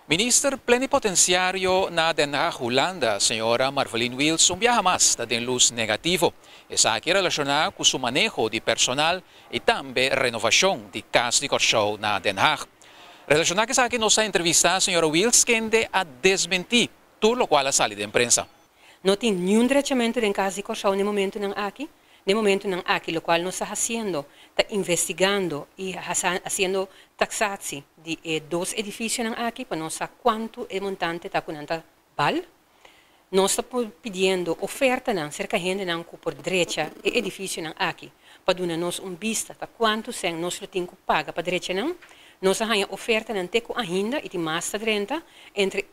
Minister plenipotenciário na Den Haag, Holanda, senhora Marvelin Wils, viaja mais da den luz negativo. Essa aqui relacionada com o manejo de personal e também renovação de casa de corção na Den Haag. Relacionada com aqui nossa entrevista, a senhora Wils tende a desmentir tudo o qual sai da imprensa. Não tem nenhum direito em casa de corção no momento não aqui. No momento não aqui, o qual nós está fazendo, está investigando e fazendo taxação de dois edifícios não aqui para nós saber quanto é montante está com bal. Nós estamos pedindo oferta não, cerca de gente não por direita e edifício não aqui para dar-nos vista de quanto sem nós temos que pagar para direita não. Nós temos oferta não teco ainda e tem mais de renta entre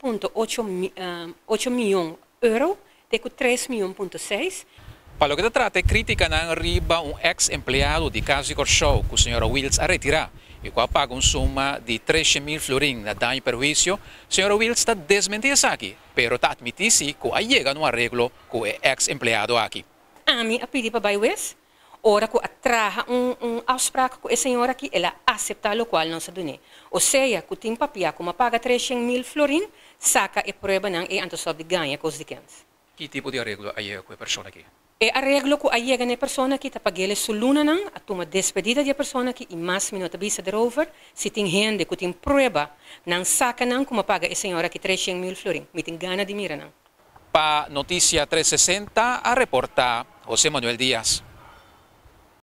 1,8 milhão euro teco 3,6 milhões. Para o que se trata, crítica na arriba ex-empleado de casa de corção que a senhora Wils a retirar e qual paga uma soma de 13.000 florins na dano e perjuízo. A senhora Wils está desmentindo isso aqui, mas está admitindo que há chega um arreglo com o ex-empleado aqui. A mim a pedir para Baiwes, ora que atraja afspraak com a senhora aqui, ela aceita o qual não se done. Ou seja, que tem papel como paga 13.000 florins, saca e prova não e antes de ganhar com os diquentes. Que tipo de arreglo há com a pessoa aqui? E arreglo que aí a pessoa que está pagando sua luna não, a toma despedida de pessoa que e mais minuto visa erover, se tem gente que tem prova, não saca não como paga a senhora que 300.000 florins, me tem gana de mira não. Para Notícia 360 a reportar José Manuel Díaz.